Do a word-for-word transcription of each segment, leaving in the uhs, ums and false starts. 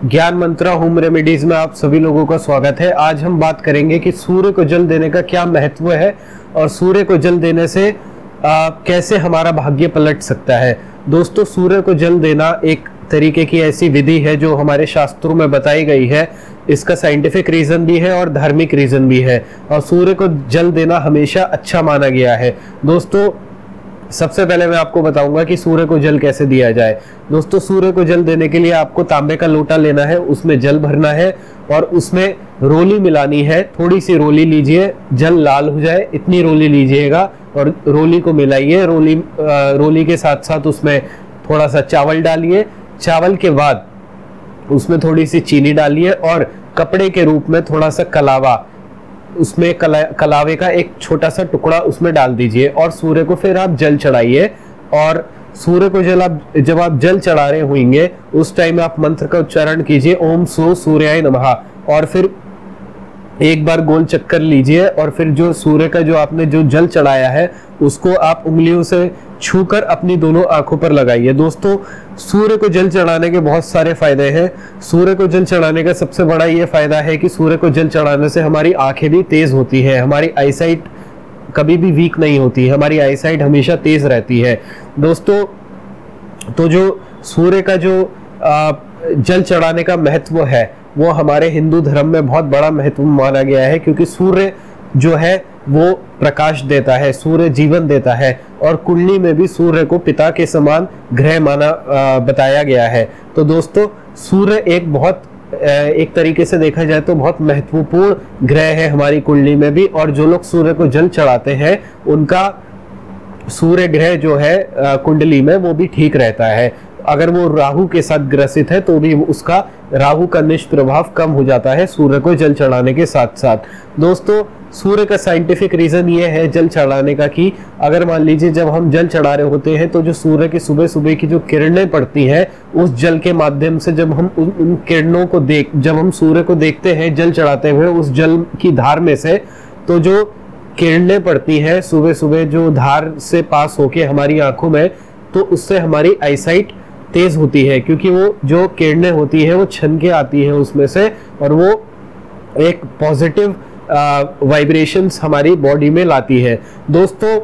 ज्ञान मंत्रा home remedies में आप सभी लोगों का स्वागत है। आज हम बात करेंगे कि सूर्य को जल देने का क्या महत्व है और सूर्य को जल देने से आ, कैसे हमारा भाग्य पलट सकता है। दोस्तों, सूर्य को जल देना एक तरीके की ऐसी विधि है जो हमारे शास्त्रों में बताई गई है। इसका साइंटिफिक रीजन भी है और धार्मिक रीजन भी है, और सूर्य को जल देना हमेशा अच्छा माना गया है। दोस्तों, सबसे पहले मैं आपको बताऊंगा कि सूर्य को जल कैसे दिया जाए। दोस्तों, सूर्य को जल देने के लिए आपको तांबे का लोटा लेना है, उसमें जल भरना है और उसमें रोली मिलानी है। थोड़ी सी रोली लीजिए, जल लाल हो जाए इतनी रोली लीजिएगा और रोली को मिलाइए। रोली रोली के साथ साथ उसमें थोड़ा सा चावल डालिए। चावल के बाद उसमें थोड़ी सी चीनी डालिए और कपड़े के रूप में थोड़ा सा कलावा, उसमें कला, कलावे का एक छोटा सा टुकड़ा उसमें डाल दीजिए और सूर्य को फिर आप जल चढ़ाइए। और सूर्य को जल आप जब आप जल चढ़ा रहे होंगे उस टाइम आप मंत्र का उच्चारण कीजिए, ओम सो सूर्याय नमः, और फिर एक बार गोल चक्कर लीजिए और फिर जो सूर्य का जो आपने जो जल चढ़ाया है उसको आप उंगलियों से छूकर अपनी दोनों आंखों पर लगाइए। दोस्तों, सूर्य को जल चढ़ाने के बहुत सारे फायदे हैं। सूर्य को जल चढ़ाने का सबसे बड़ा ये फायदा है कि सूर्य को जल चढ़ाने से हमारी आंखें भी तेज होती है, हमारी आईसाइट कभी भी वीक नहीं होती, हमारी आईसाइट हमेशा तेज रहती है। दोस्तों, तो जो सूर्य का जो आ, जल चढ़ाने का महत्व है वो हमारे हिंदू धर्म में बहुत बड़ा महत्व माना गया है, क्योंकि सूर्य जो है वो प्रकाश देता है, सूर्य जीवन देता है, और कुंडली में भी सूर्य को पिता के समान ग्रह माना आ, बताया गया है। तो दोस्तों, सूर्य एक बहुत एक तरीके से देखा जाए तो बहुत महत्वपूर्ण ग्रह है हमारी कुंडली में भी, और जो लोग सूर्य को जल चढ़ाते हैं उनका सूर्य ग्रह जो है कुंडली में वो भी ठीक रहता है। अगर वो राहु के साथ ग्रसित है तो भी उसका राहु का निष्प्रभाव कम हो जाता है सूर्य को जल चढ़ाने के साथ साथ। दोस्तों, सूर्य का साइंटिफिक रीजन ये है जल चढ़ाने का कि अगर मान लीजिए जब हम जल चढ़ा रहे होते हैं तो जो सूर्य की सुबह सुबह की जो किरणें पड़ती हैं उस जल के माध्यम से जब हम उन, उन किरणों को देख जब हम सूर्य को देखते हैं जल चढ़ाते हुए उस जल की धार में से, तो जो किरणें पड़ती हैं सुबह सुबह जो धार से पास होके हमारी आंखों में, तो उससे हमारी आईसाइट तेज होती है, क्योंकि वो जो किरणें होती है वो छन के आती है उसमें से, और वो एक पॉजिटिव वाइब्रेशंस हमारी बॉडी में लाती है। दोस्तों,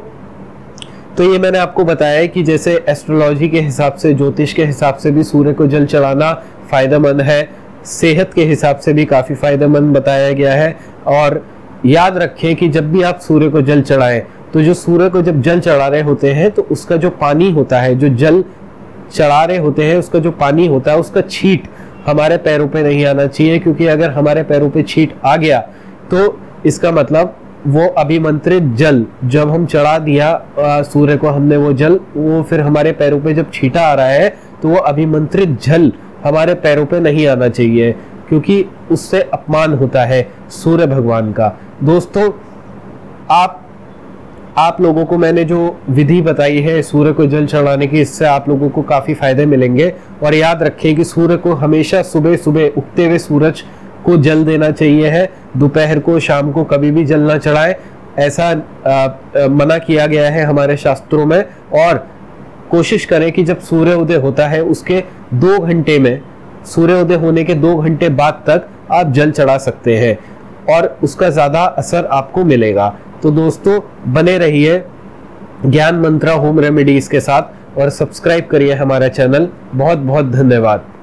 तो ये मैंने आपको बताया है कि जैसे एस्ट्रोलॉजी के हिसाब से, ज्योतिष के हिसाब से भी सूर्य को जल चढ़ाना फायदेमंद है, सेहत के हिसाब से भी काफी फायदेमंद बताया गया है। और याद रखें कि जब भी आप सूर्य को जल चढ़ाएं तो जो सूर्य को जब जल चढ़ा रहे होते हैं तो उसका जो पानी होता है, जो जल चढ़ा रहे होते हैं उसका जो पानी होता है उसका छींट हमारे पैरों पे नहीं आना चाहिए, क्योंकि अगर हमारे पैरों पे छींट आ गया तो इसका मतलब वो अभिमंत्रित जल जब हम चढ़ा दिया सूर्य को, हमने वो जल वो फिर हमारे पैरों पे जब छींटा आ रहा है तो वो अभिमंत्रित जल हमारे पैरों पे नहीं आना चाहिए, क्योंकि उससे अपमान होता है सूर्य भगवान का। दोस्तों, आप आप लोगों को मैंने जो विधि बताई है सूर्य को जल चढ़ाने की, इससे आप लोगों को काफी फायदे मिलेंगे। और याद रखें कि सूर्य को हमेशा सुबह सुबह उगते हुए सूरज को जल देना चाहिए है, दोपहर को शाम को कभी भी जल ना चढ़ाए, ऐसा आ, आ, मना किया गया है हमारे शास्त्रों में। और कोशिश करें कि जब सूर्योदय होता है उसके दो घंटे में, सूर्योदय होने के दो घंटे बाद तक आप जल चढ़ा सकते हैं और उसका ज्यादा असर आपको मिलेगा। तो दोस्तों, बने रहिए ज्ञान मंत्रा होम रेमेडीज के साथ और सब्सक्राइब करिए हमारा चैनल। बहुत बहुत धन्यवाद।